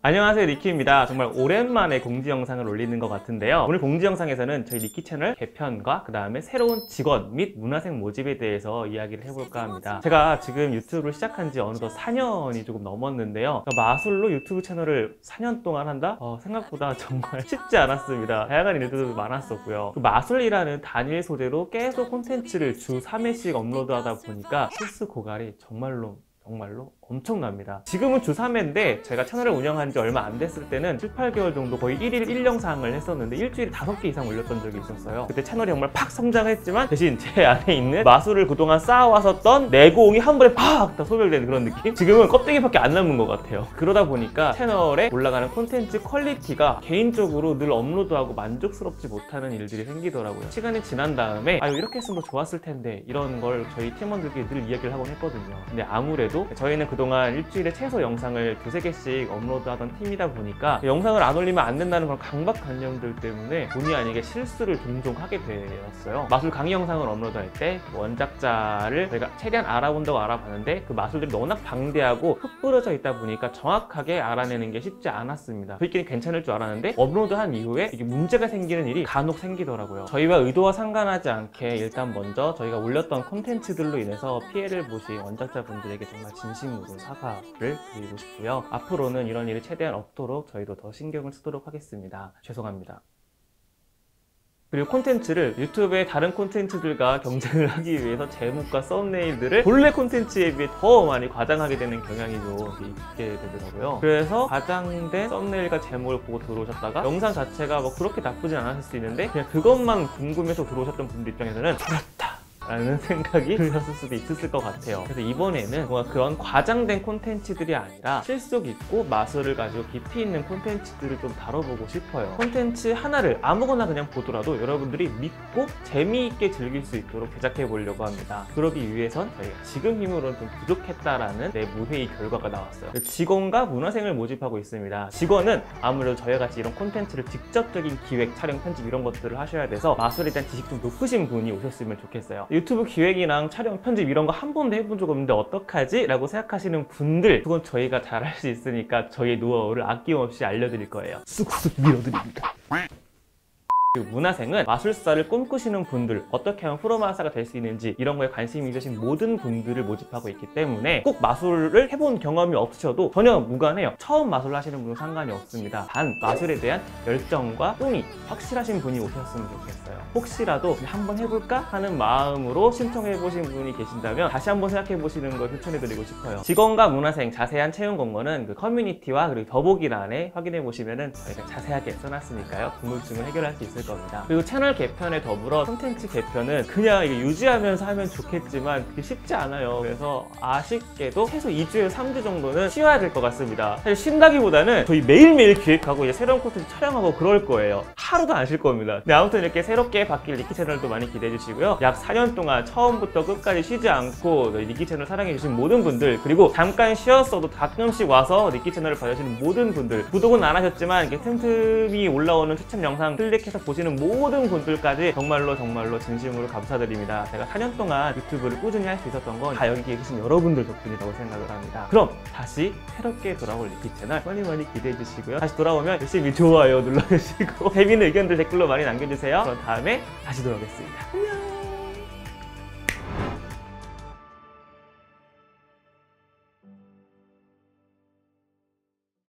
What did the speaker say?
안녕하세요, 니키입니다. 정말 오랜만에 공지 영상을 올리는 것 같은데요. 오늘 공지 영상에서는 저희 니키 채널 개편과 그 다음에 새로운 직원 및 문화생 모집에 대해서 이야기를 해볼까 합니다. 제가 지금 유튜브를 시작한 지 어느덧 4년이 조금 넘었는데요. 마술로 유튜브 채널을 4년 동안 한다? 생각보다 정말 쉽지 않았습니다. 다양한 일들도 많았었고요. 그 마술이라는 단일 소재로 계속 콘텐츠를 주 3회씩 업로드하다 보니까 실수 고갈이 정말로 엄청납니다. 지금은 주 3회인데 제가 채널을 운영한 지 얼마 안 됐을 때는 7, 8개월 정도 거의 1일 1영상을 했었는데 일주일에 5개 이상 올렸던 적이 있었어요. 그때 채널이 정말 팍 성장했지만 대신 제 안에 있는 마술을 그동안 쌓아왔었던 내공이 한 번에 팍 다 소멸되는 그런 느낌? 지금은 껍데기밖에 안 남은 것 같아요. 그러다 보니까 채널에 올라가는 콘텐츠 퀄리티가 개인적으로 늘 업로드하고 만족스럽지 못하는 일들이 생기더라고요. 시간이 지난 다음에 이렇게 했으면 더 좋았을 텐데 이런 걸 저희 팀원들끼리 늘 이야기를 하곤 했거든요. 근데 아무래도 저희는 그동안 일주일에 최소 영상을 2~3개씩 업로드하던 팀이다 보니까 영상을 안 올리면 안 된다는 그런 강박관념들 때문에 본의 아니게 실수를 종종 하게 되었어요. 마술 강의 영상을 업로드할 때 원작자를 저희가 최대한 알아본다고 알아봤는데 그 마술들이 워낙 방대하고 흩뿌려져 있다 보니까 정확하게 알아내는 게 쉽지 않았습니다. 저희끼리 괜찮을 줄 알았는데 업로드한 이후에 이게 문제가 생기는 일이 간혹 생기더라고요. 저희와 의도와 상관하지 않게 일단 먼저 저희가 올렸던 콘텐츠들로 인해서 피해를 보신 원작자분들에게 정말 진심으로 사과를 드리고 싶고요. 앞으로는 이런 일이 최대한 없도록 저희도 더 신경을 쓰도록 하겠습니다. 죄송합니다. 그리고 콘텐츠를 유튜브의 다른 콘텐츠들과 경쟁을 하기 위해서 제목과 썸네일들을 본래 콘텐츠에 비해 더 많이 과장하게 되는 경향이 좀 있게 되더라고요. 그래서 과장된 썸네일과 제목을 보고 들어오셨다가 영상 자체가 그렇게 나쁘진 않았을 수 있는데 그냥 그것만 궁금해서 들어오셨던 분들 입장에서는 그렇다! 라는 생각이 드셨을 수도 있을 것 같아요. 그래서 이번에는 뭔가 그런 과장된 콘텐츠들이 아니라 실속 있고 마술을 가지고 깊이 있는 콘텐츠들을 좀 다뤄보고 싶어요. 콘텐츠 하나를 아무거나 그냥 보더라도 여러분들이 믿고 재미있게 즐길 수 있도록 제작해 보려고 합니다. 그러기 위해선 저희가 지금 힘으로는 좀 부족했다라는 내무회의 결과가 나왔어요. 직원과 문화생을 모집하고 있습니다. 직원은 아무래도 저희와 같이 이런 콘텐츠를 직접적인 기획, 촬영, 편집 이런 것들을 하셔야 돼서 마술에 대한 지식 좀 높으신 분이 오셨으면 좋겠어요. 유튜브 기획이랑 촬영, 편집 이런 거 한 번도 해본 적 없는데 어떡하지? 라고 생각하시는 분들 그건 저희가 잘 할 수 있으니까 저희의 노하우를 아낌없이 알려드릴 거예요. 쑥쑥 밀어드립니다. 문화생은 마술사를 꿈꾸시는 분들, 어떻게 하면 프로마술사가 될 수 있는지 이런 거에 관심이 있으신 모든 분들을 모집하고 있기 때문에 꼭 마술을 해본 경험이 없으셔도 전혀 무관해요. 처음 마술을 하시는 분은 상관이 없습니다. 단 마술에 대한 열정과 꿈이 확실하신 분이 오셨으면 좋겠어요. 혹시라도 한번 해볼까 하는 마음으로 신청해보신 분이 계신다면 다시 한번 생각해보시는 걸 추천해드리고 싶어요. 직원과 문화생 자세한 채용 공고는 그 커뮤니티와 그리고 더보기란에 확인해보시면 저희가 자세하게 써놨으니까요. 궁금증을 해결할 수 있을 겁니다. 그리고 채널 개편에 더불어 콘텐츠 개편은 그냥 이게 유지하면서 하면 좋겠지만 그게 쉽지 않아요. 그래서 아쉽게도 최소 2주에서 3주 정도는 쉬어야 될 것 같습니다. 사실 쉰다기보다는 저희 매일매일 기획하고 이제 새로운 콘텐츠 촬영하고 그럴 거예요. 하루도 안 쉴 겁니다. 네, 아무튼 이렇게 새롭게 바뀔 니키 채널도 많이 기대해 주시고요. 약 4년 동안 처음부터 끝까지 쉬지 않고 니키 채널 사랑해 주신 모든 분들, 그리고 잠깐 쉬었어도 가끔씩 와서 니키 채널을 봐주시는 모든 분들, 구독은 안 하셨지만 이렇게 틈틈이 올라오는 추천 영상 클릭해서 보시는 모든 분들까지 정말로 진심으로 감사드립니다. 제가 4년 동안 유튜브를 꾸준히 할 수 있었던 건 다 여기 계신 여러분들 덕분이라고 생각을 합니다. 그럼 다시 새롭게 돌아올 니키 채널 많이 기대해 주시고요. 다시 돌아오면 열심히 좋아요 눌러주시고 재미있는 의견들 댓글로 많이 남겨주세요. 그럼 다음에 다시 돌아오겠습니다. 안녕.